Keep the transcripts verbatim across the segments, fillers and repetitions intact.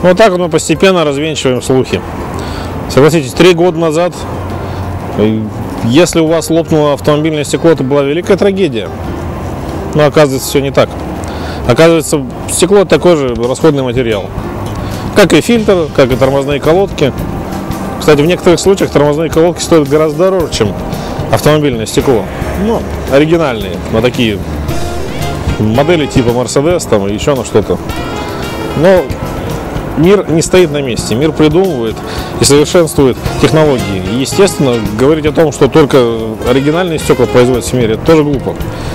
Вот так мы постепенно развенчиваем слухи. Согласитесь, три года назад, если у вас лопнуло автомобильное стекло, это была великая трагедия. Но оказывается, все не так. Оказывается, стекло такой же расходный материал. Как и фильтр, как и тормозные колодки. Кстати, в некоторых случаях тормозные колодки стоят гораздо дороже, чем автомобильное стекло. Ну, оригинальные, на такие модели типа Mercedes там и еще на что-то. Но мир не стоит на месте. Мир придумывает и совершенствует технологии. И, естественно, говорить о том, что только оригинальные стекла производятся в мире, это тоже глупо.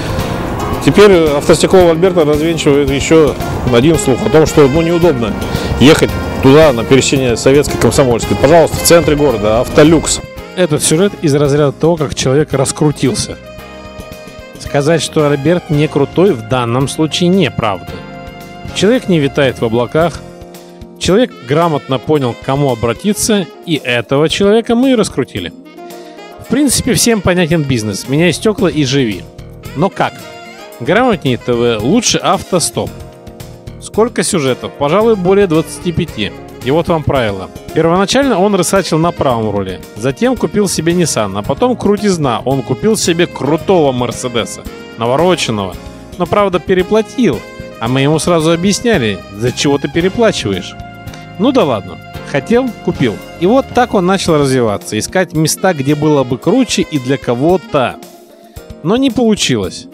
Теперь автостекло Альберто развенчивает еще один слух о том, что ну, неудобно ехать туда на пересечение Советской, Комсомольской. Пожалуйста, в центре города автолюкс. Этот сюжет из разряда того, как человек раскрутился. Сказать, что Альберт не крутой, в данном случае неправда. Человек не витает в облаках. Человек грамотно понял, к кому обратиться, и этого человека мы и раскрутили. В принципе, всем понятен бизнес. Меняй стекла и живи. Но как? Грамотнее ТВ, лучше автостоп. Сколько сюжетов? Пожалуй, более двадцати пяти. И вот вам правило. Первоначально он рысачил на правом руле. Затем купил себе Nissan, а потом крутизна. Он купил себе крутого Мерседеса, навороченного. Но, правда, переплатил. А мы ему сразу объясняли, за чего ты переплачиваешь. Ну да ладно. Хотел, купил. И вот так он начал развиваться. Искать места, где было бы круче и для кого-то. Но не получилось.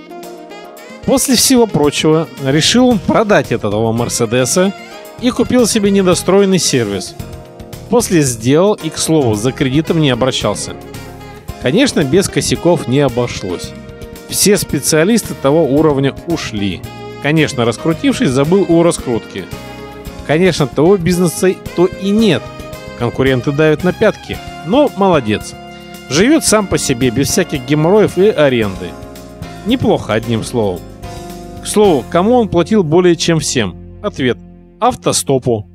После всего прочего, решил он продать этого Мерседеса и купил себе недостроенный сервис. После сделал и, к слову, за кредитом не обращался. Конечно, без косяков не обошлось. Все специалисты того уровня ушли. Конечно, раскрутившись, забыл о раскрутке. Конечно, того бизнеса то и нет. Конкуренты давят на пятки, но молодец. Живет сам по себе, без всяких геморроев и аренды. Неплохо, одним словом. К слову, кому он платил более чем всем? Ответ – автостопу.